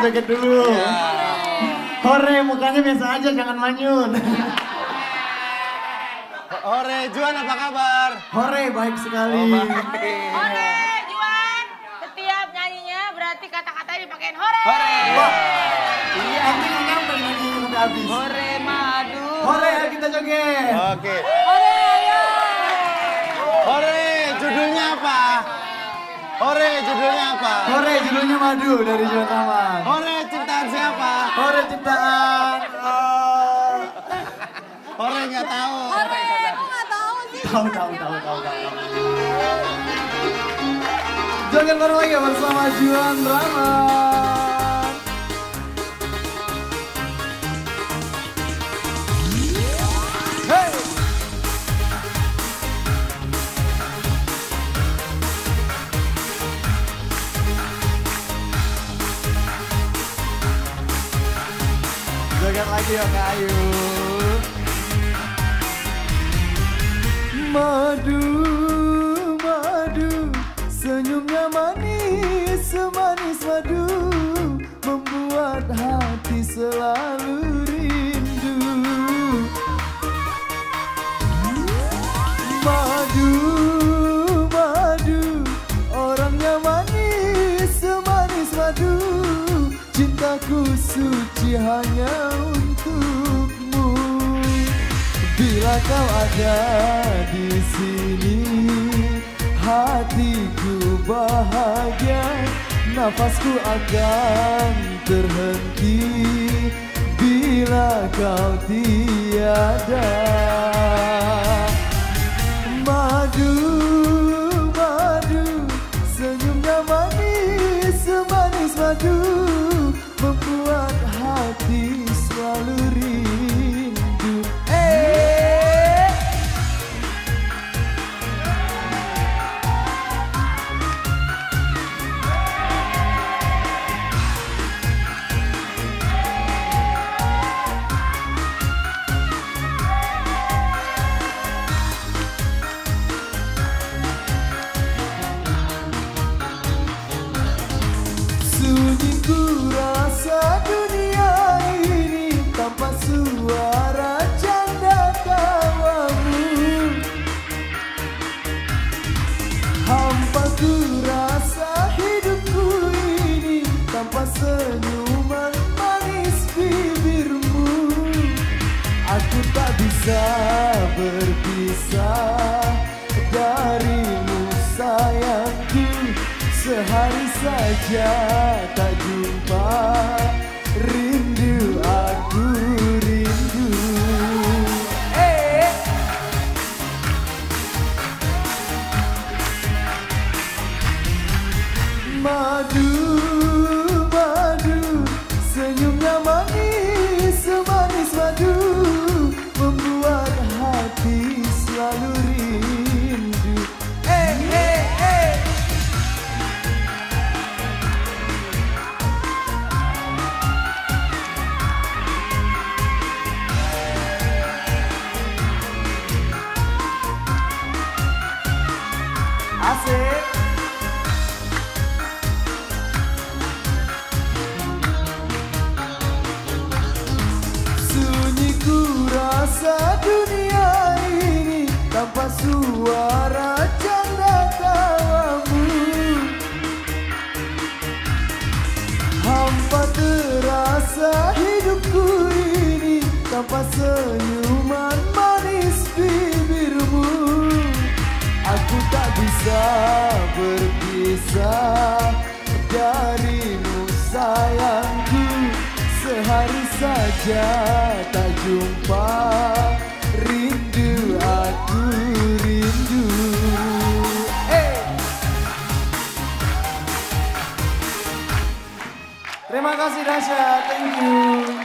joget dulu. Hore, mukanya biasa aja, jangan manyun. Hore, Juan apa kabar? Hore, baik sekali. Hore, Juan. Setiap nyanyinya berarti kata-katanya dipakein hore. Hore. Wah, iya, ini nggak nyampe nyanyinya sampai habis. Hore madu. Hore, ayo kita joget. Oke. Hore, ayo. Hore, judulnya apa? Hore, judulnya apa? Hore, judulnya Madu dari Juan Taman. Hore, ciptaan siapa? Hore, ciptaan. Hore nggak tahu. Hore, aku nggak tahu sih. Tahu. Joget baru lagi bersama Juan Taman. Hey! Joget lagi ya Kak Ayu. Madu, madu, senyumnya manis, semanis madu, membuat hati selalu rindu. Madu, madu, orangnya manis, semanis madu, cintaku suci hanya untukmu. Bila kau ada di sini, hatiku bahagia, nafasku akan terhenti bila kau tiada. Madu, madu, senyumnya manis, semanis madu, membuat hati selalu rindu. Sunyi ku rasa dunia ini tanpa suara canda tawamu. Hampa ku rasa hidupku ini tanpa senyuman manis bibirmu. Aku tak bisa berpisah darimu sayangku. Sehari saja tak jumpa, rindu aku rindu. Madu, madu, senyumnya manis, semanis madu, membuat hati selalu rindu. Asik. Sunyi ku rasa dunia ini tanpa suara canda tawamu. Hampa terasa hidupku ini tanpa senyuman manis bibirmu. Aku tak bisa berpisah darimu sayangku. Sehari saja tak jumpa, rindu aku rindu. Terima kasih Dasya, thank you.